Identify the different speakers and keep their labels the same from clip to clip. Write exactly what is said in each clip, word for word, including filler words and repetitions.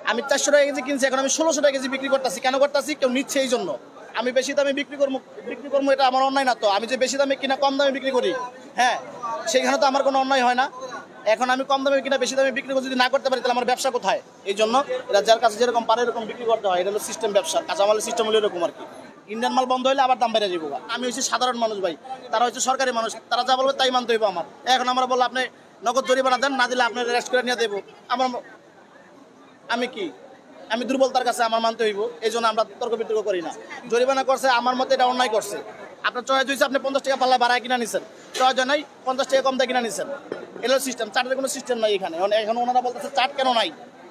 Speaker 1: আমি চারশো টাকা কেজি কিনছি, এখন আমি ষোলোশো টাকা কেজি বিক্রি করতেছি। কেন করতেছি? কেউ নিচ্ছে এই জন্য। আমি বেশি দামে বিক্রি করবো বিক্রি করবো এটা আমার অন্যায় না তো? আমি যে বেশি দামে কিনা কম দামে বিক্রি করি, হ্যাঁ, সেইখানে তো আমার কোনো অন্যায় হয় না। এখন আমি কম দামে কিনা বেশি দামে বিক্রি করে যদি না করতে পারি, তাহলে আমার ব্যবসা কোথায়? এই জন্য এরা যার কাছে যেরকম পারে এরকম বিক্রি করতে হয়। এটা হলো সিস্টেম ব্যবসা, কাঁচামালের সিস্টেম হলো এরকম আর কি। ইন্ডিয়ান মাল বন্ধ হলে আবার দাম বেড়ে যাবো। আমি হচ্ছে সাধারণ মানুষ ভাই, তারা হচ্ছে সরকারি মানুষ, তারা যা বলবে তাই মানতে হইব আমার। এখন আমরা বললো আপনি নগদ জরিমানা দেন, না দিলে আপনার রেস্ট করে নিয়ে দেবো। আমার আমি কি আমি দুর্বলতার কাছে আমার মানতে হইব, এই জন্য আমরা তর্ক বিতর্ক করি না। জরিমানা করছে, আমার মতে এটা অন্যায় করছে। আপনার চয়েস হয়েছে, আপনি পঞ্চাশ টাকা পাল্লা বাড়ায় কিনা নিছেন, চয়েস নাই পঞ্চাশ টাকা কম দিয়ে কিনা নিছেন। এগুলো সিস্টেম, চাটের কোনো সিস্টেম নাই এখানে। এখন ওনারা বলতেছে চাট কেন নাই।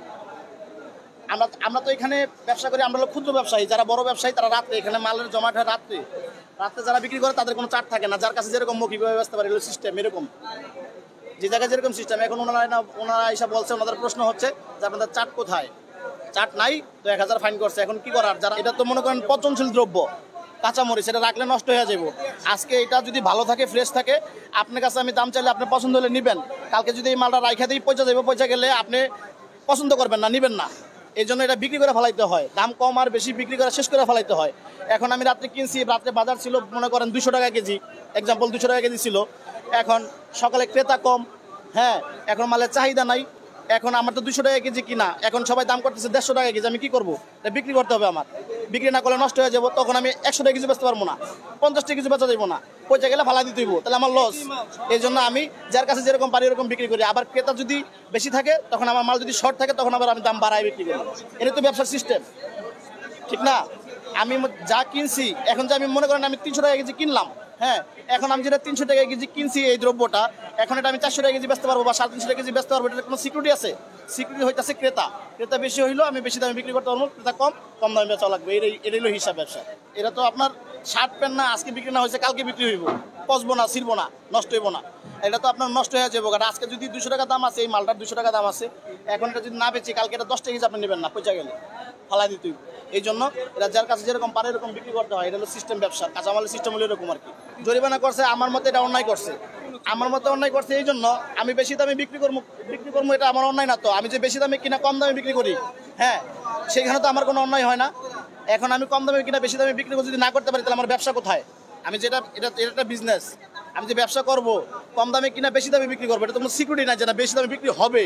Speaker 1: আমরা আমরা তো এখানে ব্যবসা করি, আমরা হলো ক্ষুদ্র ব্যবসায়ী। যারা বড় ব্যবসায়ী তারা রাত্রে এখানে মালের জমাট হয়, রাত্রে রাত্রে যারা বিক্রি করে তাদের কোনো চাট থাকে না। যার কাছে যেরকম মৌখিক ব্যবস্থা পারে, এগুলো সিস্টেম এরকম, যে জায়গায় যেরকম সিস্টেম। এখন ওনারা ওনারা এসে বলছে, ওনাদের প্রশ্ন হচ্ছে যে আপনাদের চাট কোথায়? চাট নাই তো এক হাজার ফাইন করছে। এখন কি করার? যারা এটা তো মনে করেন পচনশীল দ্রব্য, কাঁচামরিচ, এটা রাখলে নষ্ট হয়ে যাবো। আজকে এটা যদি ভালো থাকে, ফ্রেশ থাকে, আপনার কাছে আমি দাম চাইলে আপনি পছন্দ হলে নিবেন। কালকে যদি এই মালটা রাইখা দিই পয়সা যাবো, পয়সা গেলে আপনি পছন্দ করবেন না, নিবেন না। এই জন্য এটা বিক্রি করে ফেলাইতে হয়, দাম কম আর বেশি বিক্রি করে শেষ করে ফেলাইতে হয়। এখন আমি রাত্রে কিনছি, রাত্রে বাজার ছিল মনে করেন দুশো টাকা কেজি, এক্সাম্পল দুশো টাকা কেজি ছিল। এখন সকালে ক্রেতা কম, হ্যাঁ, এখন মালের চাহিদা নাই। এখন আমার তো দুশো টাকা কেজি কিনা, এখন সবাই দাম করতেছে দেড়শো টাকা কেজি। আমি কি করবো? বিক্রি করতে হবে আমার। বিক্রি না করলে নষ্ট হয়ে যাবো, তখন আমি একশো টাকা কেজি বেচতে পারবো না, পঞ্চাশ টাকা কেজি বেচা যাবো না, পয়সা গেলে ফালা দিতে হইব, তাহলে আমার লস। এই জন্য আমি যার কাছে যেরকম পারি এরকম বিক্রি করি। আবার ক্রেতা যদি বেশি থাকে, তখন আমার মাল যদি শর্ট থাকে, তখন আবার আমি দাম বাড়াই বিক্রি করি। এটা তো ব্যবসার সিস্টেম, ঠিক না? আমি যা কিনছি, এখন যে আমি মনে করেন আমি তিনশো টাকা কেজি কিনলাম, হ্যাঁ, এখন আমি যেটা তিনশো টাকা কেজি কিনছি এই দ্রব্যটা, এখন এটা আমি চারশো টাকা কেজি বেচতে পারবো বা সাড়ে তিনশো টাকা কেজি বেচতে পারবো, এটার কোনো সিকিউরিটি আছে? সিকিউরিটি হইতেছে ক্রেতা। ক্রেতা বেশি হইলো আমি বেশি দামে বিক্রি করতে পারবো, ক্রেতা কম কম দামে বেচা লাগবে। এটাই এটাই হলো হিসাব ব্যবসা। এটা তো আপনার শার্ট প্যান্ট না, আজকে বিক্রি না হয়েছে কালকে বিক্রি হইব, পচবো না, ছিড়বো না, নষ্ট হইব না। এটা তো আপনার নষ্ট হয়ে যাবো। কারণ আজকে যদি দুশো টাকা দাম আছে, এই মালটার দুশো টাকা দাম আছে, এখন এটা যদি না বেচি, কালকে এটা দশ টাকা কেজি আপনি নেবেন না, পয়সা গেলে ফালাই দিতে হইব। এই জন্য এরা যার কাছে যেরকম পারে এরকম বিক্রি করতে হয়। এটা হলো সিস্টেম ব্যবসা, কাঁচামালের সিস্টেম হলো এরকম আর কি। জরিমানা করছে, আমার মতে এটা অন্যায় করছে। আমার মতে অন্যায় করছে এই জন্য, আমি বেশি দামে বিক্রি করবো বিক্রি করবো এটা আমার অন্যায় না তো? আমি যে বেশি দামে কিনা কম দামে বিক্রি করি, হ্যাঁ, সেইখানে তো আমার কোনো অন্যায় হয় না। এখন আমি কম দামে কিনা বেশি দামে বিক্রি করে যদি না করতে পারি, তাহলে আমার ব্যবসা কোথায়? আমি যেটা এটা এটা একটা বিজনেস, আমি যে ব্যবসা করব, কম দামে কিনা বেশি দামে বিক্রি করবো, এটা তো কোনো সিকিউরিটি নাই যেটা বেশি দামে বিক্রি হবে,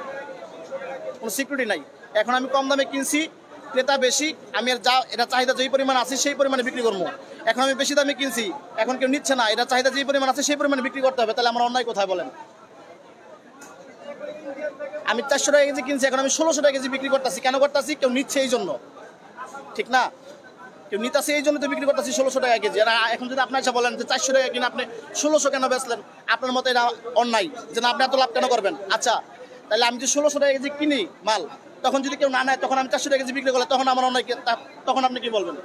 Speaker 1: কোনো সিকিউরিটি নাই। এখন আমি কম দামে কিনছি, ক্রেতা বেশি, আমি আর যা এটা চাহিদা যেই পরিমাণ আছে সেই পরিমাণে বিক্রি করবো। এখন আমি বেশি দামে কিনছি, এখন কেউ নিচ্ছে না, এটা চাহিদা যেই পরিমাণ আছে সেই পরিমাণে বিক্রি করতে হবে, তাহলে আমার অন্যায় কোথায় বলেন? আমি চারশো টাকা কেজি কিনছি, এখন আমি ষোলোশো টাকা কেজি বিক্রি করতেছি। কেন করতেছি? কেউ নিচ্ছে এই জন্য, ঠিক না? কেউ নিতেছে এই জন্য তো বিক্রি করতেছি ষোলোশো টাকা কেজি। আর এখন যদি আপনার এসে বলেন যে চারশো টাকা কিনে আপনি ষোলোশো কেন বেচলেন, আপনার মতো এটা অন্যায়, যে না আপনি এত লাভ কেন করবেন? আচ্ছা, তাহলে আমি যে ষোলোশো টাকা কেজি কিনি মাল, তখন যদি কেউ না নেয়, তখন আমি চারশো টাকা কেজি বিক্রি করলে তখন আমার অন্যায়, তখন আপনি কি বলবেন?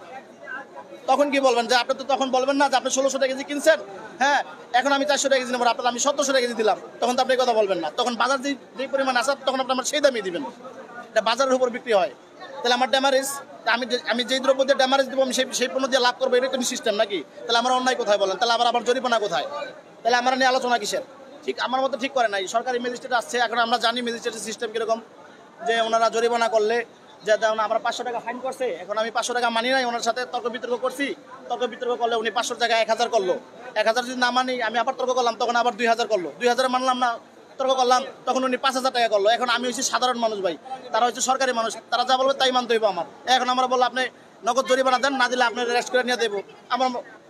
Speaker 1: তখন কি বলবেন? যে আপনি তো তখন বলবেন না যে আপনি ষোলোশো টাকা কেজি কিনছেন, হ্যাঁ, এখন আমি চারশো টাকা কেজি নেবো, আপনার আমি সতেরোশো টাকা কেজি দিলাম, তখন তো আপনি কথা বলবেন না। তখন বাজার যে যে পরিমাণ আসা, তখন আপনি আমার সেই দামই দিবেন। এটা বাজারের উপর বিক্রি হয়, তাহলে আমার ড্যামারেজ, আমি আমি যেই দ্রব্য দিয়ে ড্যামারেজ দেবো, আমি সেই সেই পণ্য দিয়ে লাভ করবো, এটা কোনো সিস্টেম নাকি? তাহলে আমার অন্যায় কোথায় বলেন? তাহলে আবার আবার জরিমানা কোথায়? তাহলে আমার নিয়ে আলোচনা কিসের? ঠিক আমার মতো ঠিক করে নাই। সরকারি ম্যাজিস্ট্রেট আসছে, এখন আমরা জানি ম্যাজিস্ট্রেটের সিস্টেম কীরকম, যে ওনারা জরিমানা করলে যে আমরা পাঁচশো টাকা ফাইন করছে, এখন আমি পাঁচশো টাকা মানি নাই, ওনার সাথে তর্ক বিতর্ক করছি, তর্ক বিতর্ক করলে উনি পাঁচশোর জায়গায় এক হাজার করলো, এক হাজার যদি না মানি আমি আবার তর্ক করলাম, তখন আবার দুই হাজার করলো, দুই হাজার মানলাম না, তর্ক করলাম, তখন উনি পাঁচ হাজার টাকা করলো। এখন আমি হচ্ছে সাধারণ মানুষ ভাই, তারা হচ্ছে সরকারি মানুষ, তারা যা বলবে তাই মানতে হইব আমার। এখন আমরা বললো আপনি নগদ জরিমানা দেন, না দিলে আপনার রেস্ট করে নিয়ে দেবো। আমার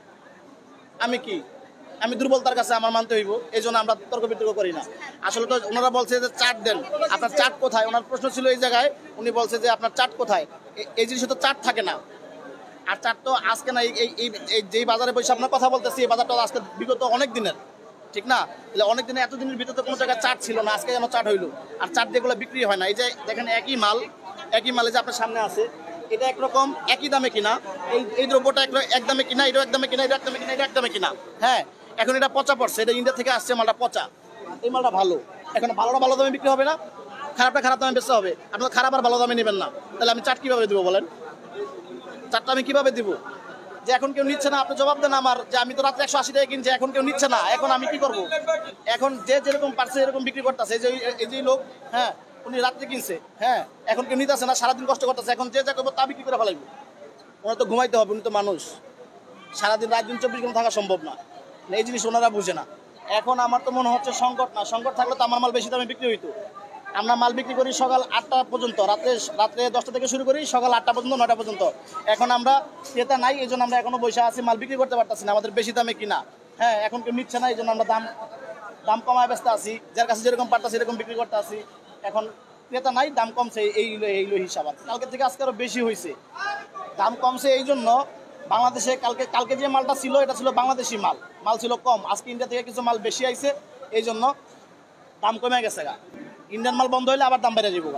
Speaker 1: আমি কি আমি দুর্বলতার কাছে আমার মানতে হইব, এই জন্য আমরা তর্ক বিতর্ক করি না। আসলে তো ওনারা বলছে যে চাট দেন, আপনার চাট কোথায়? ওনার প্রশ্ন ছিল এই জায়গায়, উনি বলছে যে আপনার চাট কোথায়। এই জিনিসে তো চাট থাকে না, আর চাট তো আজকে না, এই এই যেই বাজারে বসে আপনার কথা বলতেছি, এই বাজারটা আজকে বিগত অনেক দিনের, ঠিক না? তাহলে অনেক দিনে এতদিনের ভিতরে কোনো জায়গায় চাট ছিল না, আজকে যেন চাট হইলো। আর চাট যেগুলো বিক্রি হয় না, এই যে দেখেন একই মাল, একই মালে যে আপনার সামনে আছে, এটা একরকম একই দামে কিনা, এই এই দ্রব্যটা এক দামে কিনা, এটা এক দামে কিনা, এটা এক দামে কিনা, এটা এক দামে কিনা, হ্যাঁ। এখন এটা পচা পড়ছে, এটা ইন্ডিয়া থেকে আসছে, মালটা পচা, এই মালটা ভালো। এখন ভালোটা ভালো দামে বিক্রি হবে না, খারাপটা খারাপ দামে বেচতে হবে। আপনার খারাপ আর ভালো দামে নেবেন না, তাহলে আমি চাট কীভাবে দেবো বলেন? চাটটা আমি কীভাবে দিব? যে এখন কেউ নিচ্ছে না, আপনি জবাব দেন আমার, যে আমি তো রাত্রে একশো আশি টাকা কিনছি, এখন কেউ নিচ্ছে না, এখন আমি কি করব? এখন যে যেরকম পারছে এরকম বিক্রি করতেছে, এই যে এই যে লোক, হ্যাঁ, উনি রাত্রে কিনছে, হ্যাঁ এখন কেউ নিতে আসে না, সারাদিন কষ্ট করতেছে, এখন যে যা করবো তা বিক্রি করে ফেলাইব। ওনার তো ঘুমাইতে হবে, উনি তো মানুষ, সারাদিন রাত দিন চব্বিশ ঘন্টা থাকা সম্ভব না, এই জিনিস ওনারা বুঝে না। এখন আমার তো মনে হচ্ছে সংকট না, সংকট থাকলে তো আমার মাল বেশি দামে বিক্রি হইতো। আমরা মাল বিক্রি করি সকাল আটটা পর্যন্ত, রাত্রে রাত্রে দশটা থেকে শুরু করি সকাল আটটা পর্যন্ত, নয়টা পর্যন্ত। এখন আমরা ক্রেতা নাই, এই জন্য আমরা এখনো বসে আছি, মাল বিক্রি করতে পারতেছি না, আমাদের বেশি দামে কিনা, হ্যাঁ এখন কেউ নিচ্ছে না, এই জন্য আমরা দাম দাম কমায় ব্যস্ত আছি, যার কাছে যেরকম পারতেছি এরকম বিক্রি করতে আছি। এখন ক্রেতা নাই, দাম কমছে, এইগুলো এইগুলো হিসাব আছে। কালকে থেকে আজকে আরও বেশি হয়েছে, দাম কমছে এই জন্য। বাংলাদেশে কালকে কালকে যে মালটা ছিল এটা ছিল বাংলাদেশি মাল, মাল ছিল কম, আজকে ইন্ডিয়া থেকে কিছু মাল বেশি আইছে, এই জন্য দাম কমে গেছে গা। ইন্ডিয়ান মাল বন্ধ হইলে আবার দাম বেড়ে যাবো।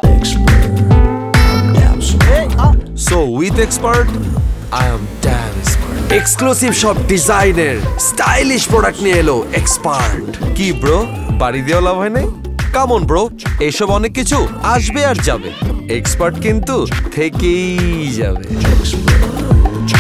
Speaker 2: So with expert, I am damn expert. Exclusive shop designer, stylish product নিয়ে এলো expert. কি ব্রো, বাড়ি দিয়েও লাভ হয় নাই? Come on bro, এসব অনেক কিছু আসবে আর যাবে, এক্সপার্ট কিন্তু থেকেই যাবে।